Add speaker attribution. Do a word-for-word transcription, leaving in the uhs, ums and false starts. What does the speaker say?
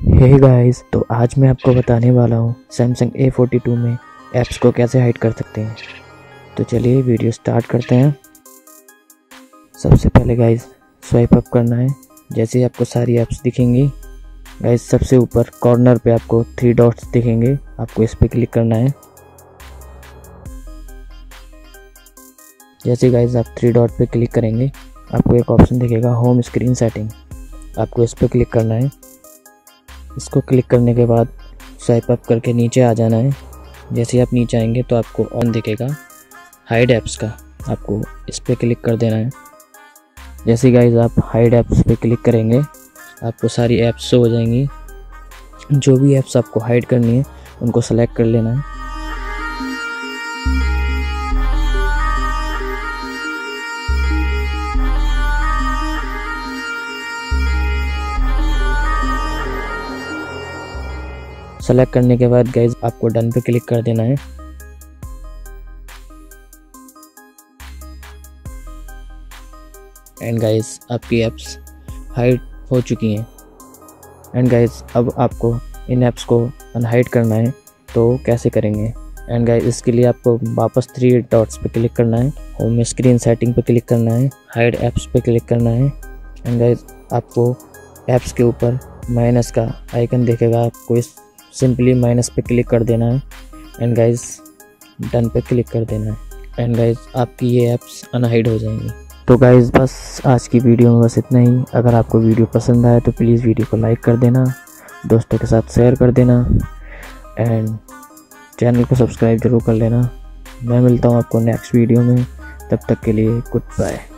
Speaker 1: Hey guys, तो आज मैं आपको बताने वाला हूँ सैमसंग ए फोर्टी टू में ऐप्स को कैसे हाइड कर सकते हैं। तो चलिए वीडियो स्टार्ट करते हैं। सबसे पहले गाइस स्वाइप अप करना है। जैसे ही आपको सारी ऐप्स दिखेंगी गाइस, सबसे ऊपर कॉर्नर पे आपको थ्री डॉट्स दिखेंगे, आपको इस पर क्लिक करना है। जैसे गाइस आप थ्री डॉट पे क्लिक करेंगे आपको एक ऑप्शन दिखेगा होम स्क्रीन सेटिंग, आपको इस पर क्लिक करना है। इसको क्लिक करने के बाद स्वाइप अप करके नीचे आ जाना है। जैसे आप नीचे आएंगे तो आपको ऑन दिखेगा हाइड ऐप्स का, आपको इस पर क्लिक कर देना है। जैसे गाइस आप हाइड ऐप्स पे क्लिक करेंगे आपको सारी ऐप्स शो हो जाएंगी। जो भी ऐप्स आपको हाइड करनी है उनको सेलेक्ट कर लेना है। सेलेक्ट करने के बाद गाइज आपको डन पे क्लिक कर देना है। एंड गाइज आपकी ऐप्स हाइड हो चुकी हैं। एंड गाइज अब आपको इन ऐप्स को अनहाइड करना है, तो कैसे करेंगे। एंड गाइज इसके लिए आपको वापस थ्री डॉट्स पे क्लिक करना है, होम स्क्रीन सेटिंग पे क्लिक करना है, हाइड ऐप्स पे क्लिक करना है। एंड गाइज आपको ऐप्स के ऊपर माइनस का आइकन दिखेगा, आपको इस सिंपली माइनस पे क्लिक कर देना है। एंड गाइज डन पे क्लिक कर देना है। एंड गाइज आपकी ये ऐप्स अनहाइड हो जाएंगी। तो गाइज बस आज की वीडियो में बस इतना ही। अगर आपको वीडियो पसंद आए तो प्लीज़ वीडियो को लाइक कर देना, दोस्तों के साथ शेयर कर देना एंड चैनल को सब्सक्राइब जरूर कर लेना। मैं मिलता हूँ आपको नेक्स्ट वीडियो में, तब तक के लिए गुड बाय।